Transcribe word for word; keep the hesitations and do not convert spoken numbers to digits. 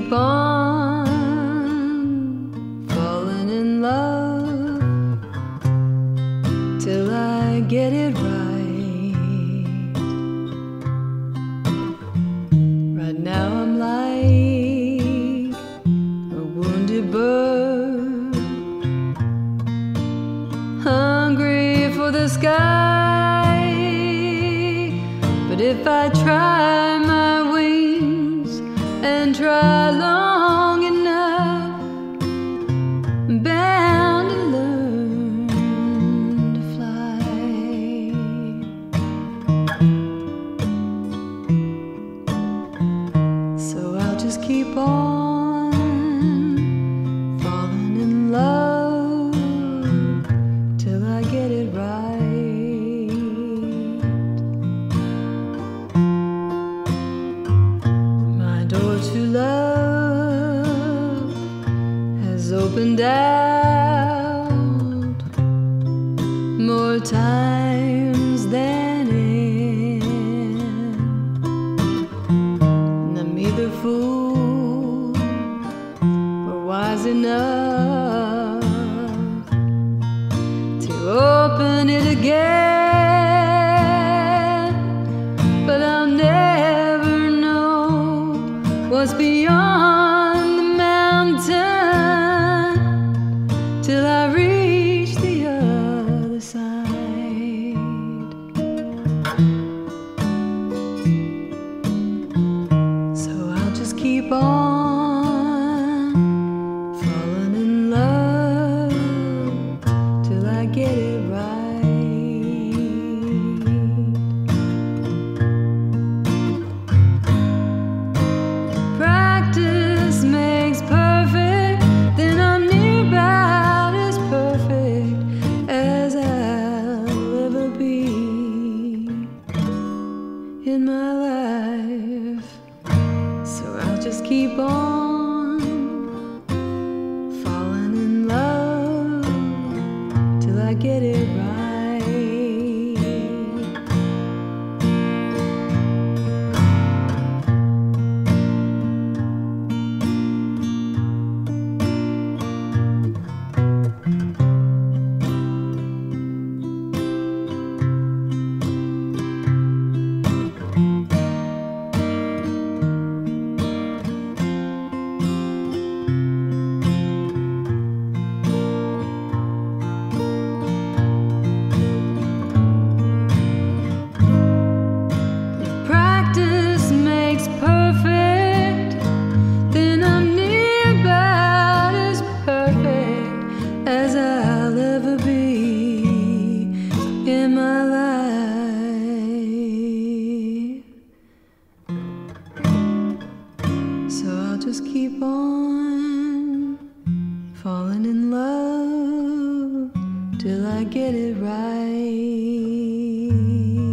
keep on falling in love till I get it right. Right now I'm like a wounded bird, hungry for the sky. But if I try my wings and try long enough, I'm bound to learn to fly. So I'll just keep on falling in love till I get it right. My door to love has opened out more times than in, and I'm either fool or wise enough to open it again. But I'll never know what's beyond the mountain till I reach the other side. So I'll just keep on falling in love till I get it right. Practice makes perfect, then I'm near about as perfect as I'll ever be in my life. So I'll just keep on falling in love till I get it right. Practice makes perfect, then I'm near about as perfect as I'll ever be in my life. So I'll just keep on falling in love till I get it right.